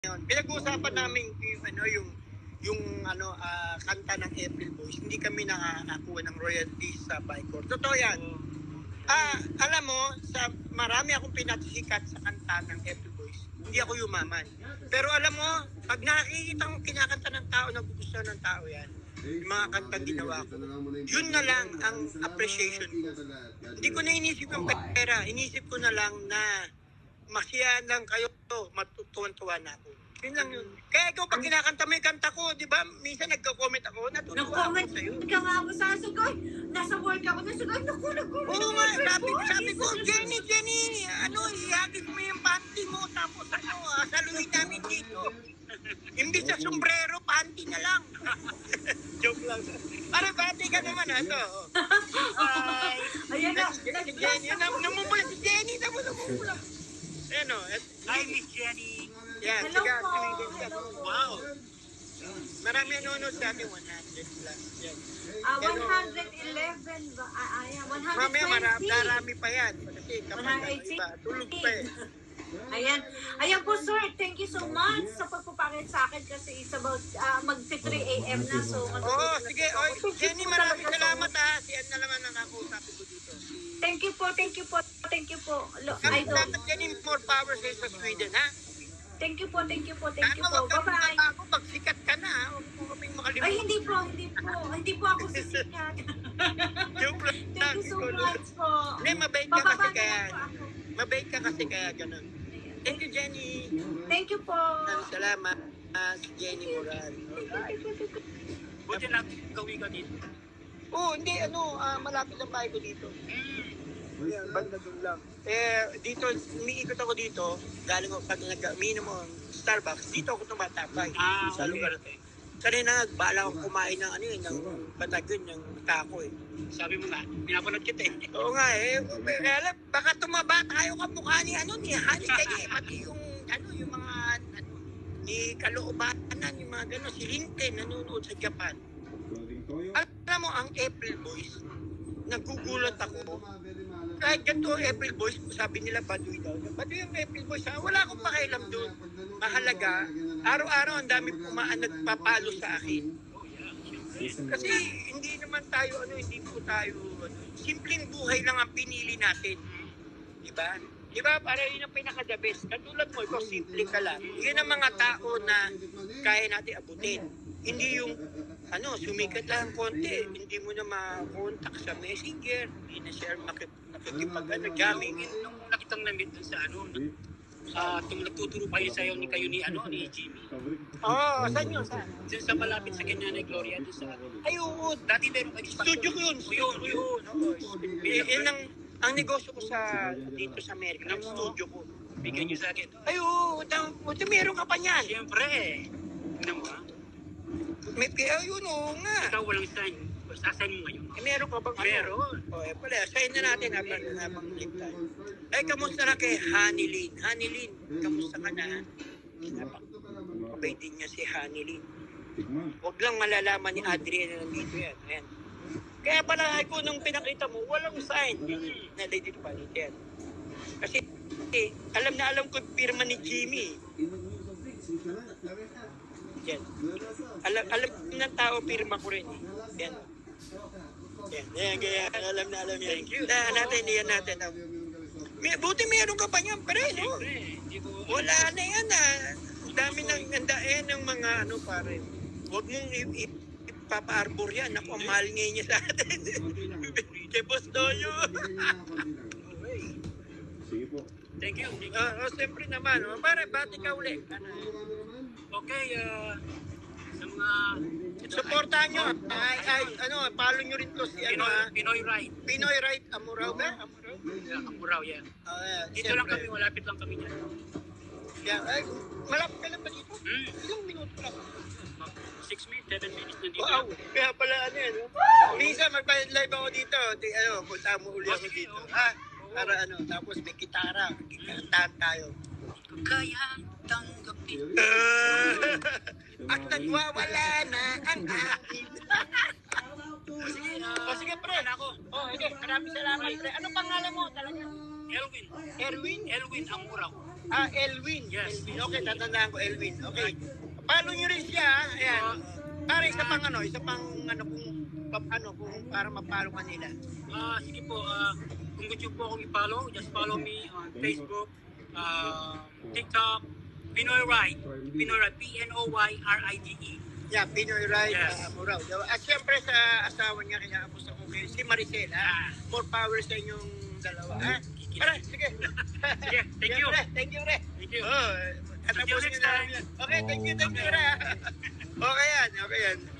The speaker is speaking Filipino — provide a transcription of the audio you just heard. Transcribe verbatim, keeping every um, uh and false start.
yun. Pinag-uusapan namin yung ano yung yung ano ah, kanta ng April Boys. Hindi kami nakakakuha ng royalties sa Bicor. Totoo yan. Ah, alam mo, sa marami akong pinatisikat sa kanta ng April Boys. Hindi ako yumaman. Pero alam mo, pag nakikita kong kinakanta ng tao, nagugustuhan ng tao yan, yung mga kanta ginawa ko, yun na lang ang appreciation ko. Hindi ko na inisip yung pera. Inisip ko na lang na masaya lang kayo, matutuwan-tuwa na ako. Yun lang yun. Kaya ikaw pag kinakanta mo yung kanta ko, di ba, minsan nagko-comment ako, natutuwa ako Nag-comment sa'yo. ka nga ako sa sugay. Nasa work ako na sugay. Naku, nag-comment. Oo nga, sabi, sabi ko, Jenny, Jenny, ano, ihagis mo yung panty mo, tapos ano, ah, saluhin namin dito. Imbis sa sombrero, panty na lang. Joke lang. Para bati ka naman, ha, to. Ay, Ayan na. si si Jenny, nam- namumula si Jenny, tapos namumula. Ano, at, Hi, Miss Jenny. yan, Hello siga, po. tumigil ka. Hello po. Wow. Marami nanonood sa akin, one hundred plus. Yan. Ah, one hundred eleven ba? Ah, ayan, Mamaya, marami, one hundred twenty. marami pa yan. Kasi kapag one ano, eighty. iba, tulog pa eh. Ayan. Ayan po, sir. Thank you so much sa pagpapakit sa akin kasi it's about uh, mag-three a m na. So, Oo, sige. Oy, Jenny, maraming salamat ha. Si Ann na naman ang kakausapin ko dito. Thank you po, thank you po, thank you po. Lo- Dapat, Idol. dapat Jenny, more power sa'yo sa Sweden, ha? Thank you po, thank you po, thank you Sana po. wag kang Bye-bye. magbabago pag sikat ka na, ha? Huwag mo kaming Ay, makalimutan. hindi po, hindi po. Hindi po ako sisikat. Joke lang. Thank you so much po. Hindi, mabait ka kasi Bababa na kaya, lang po ako. mabait ka kasi kaya ganun. Thank you, Jenny. Thank you po. Salamat. Ah, si Jenny Moran. Buti lang gawin ka dito. Oo, hindi, ano, ah, malapit ang bahay ko dito. Yan, banda doon lang. Eh, dito, umiikot ako dito, galing ako, pag nag-minom mo Starbucks, dito ako tumatambay. Ah, sa okay. lugar ito. Kanina, bala ako kumain ng ano yun, ng batagun, ng tako eh. Sabi mo nga, pinapanood kita eh. Oo nga eh, kaya alam, baka tumaba tayo kamukha ni ano, ni Hani kaya eh, pati yung, ano, yung mga, ano, ni Kaloobanan, yung mga gano'n, si Lincoln, nanonood sa Japan. Alam mo, ang April Boys, nagugulat ako, kahit ganito ang April Boys, sabi nila Baduy daw. Baduy ang April Boys, ha? Wala akong pakialam doon. Mahalaga, araw-araw ang dami pumaan nagpapalo sa akin. Kasi hindi naman tayo, ano, hindi po tayo, ano, simpleng buhay lang ang pinili natin. Diba? Diba? Para yun ang pinaka-the best. Katulad mo, ikaw, simple ka lang. Yun ang mga tao na kaya natin abutin. Hindi yung, ano, sumikat lang konti. Hindi mo na ma-contact sa messenger. Hindi na share makip, nakikipag, ano, jamming. Nung nakitang na-meet dun sa ano, sa tung nagtuturo kayo sa'yo ni kayo ni ano, ni Jimmy. Oo, oh, saan yun? Saan? Dun sa malapit sa kanya ni Gloria, dun sa Ay, oo. dati meron kayo Studio ko yun. Studio ko yun. Oo. Y- Yun ang, ang negosyo ko sa, dito sa Amerika. Ang studio ko. bigyan niyo sa akin. Ay, oo. Buti, buti meron ka pa niyan. Siyempre eh. Tignan mo ha. May, ayun, oo nga. Ikaw walang sign. Basta sign mo ngayon. Eh, meron ka bang ano? Meron. O, eh, pala, sign na natin habang, habang link tayo. Ay, kamusta na kay Hanilyn? Hanilyn, kamusta ka na? Napakabay din niya si Hanilyn. Huwag lang malalaman ni Adrian na nandito yan. Ayan. Kaya pala ako nung pinakita mo, walang sign na dito pa dito yan. Kasi eh, alam na alam ko pirma ni Jimmy. Yan. Alam, alam ng tao pirma ko rin. Eh. Yan. Yan, yan, kaya alam na alam yan. Thank you. Na, natin, yan natin. May, buti meron ka pa niyan, pre, no? Wala na yan, ah. Ang dami ng, nanda, yan ng mga, ano, pare. Huwag mong i- i- ipapa-arbor yan. Ako, ang mahal ngayon niya sa atin. Kay Boss Doyo. Sige po. Thank you. Thank you. Ah, oh, siyempre naman. Oh, pare, bati ka uli. Ano? Okay, uh, sa mga Supportahan nyo. Ay, ay, ano, follow nyo rin to si, ano, Pinoy, ah, Pinoy Ride. Pinoy Right Amuraw ba? Amuraw? Yeah, Amuraw, yeah. Ah, Dito lang siyempre. kami, malapit lang kami dyan. Yeah, ay, malapit ka lang ba dito? Hmm. Ilang minuto lang. Six minutes, seven minutes nandito. Wow, kaya pala ano yan, no? Minsan magpa-live ako dito, di, ano, punta mo uli ako dito. Ha? Para ano, tapos may gitara, kantahan tayo. Kaya tanggapin. At nagwawala na ang akin. Sige, O uh, sige pre, ako. Oh, hindi, maraming salamat pre. Ano pangalan mo talaga? Elwin. Erwin? Elwin Amuraw. Ah, Elwin. Yes. Elwin. Okay, tatandaan ko Elwin. Okay. Follow nyo rin siya. Ayan. Para isa pang ano, isa pang ano kung pa- ano kung para mapalo ka nila. Ah, sige po, ah, kung gusto po akong i-follow, just follow me on Facebook, ah, TikTok, Pinoy Ride. Pinoy Ride, P N O Y R I D E. Yeah, Pinoy Ride, Yes. uh, Muraw. At siyempre sa asawa niya, kaya ako sa kung si Maricel, ha? More power sa inyong dalawa, ha? Tara, sige. Sige, thank you. Pre, thank you, Re. Thank you. Oh, See you katapusin next na time. namin yan. Okay, thank you, thank you, Re. ha? Okay yan, okay yan.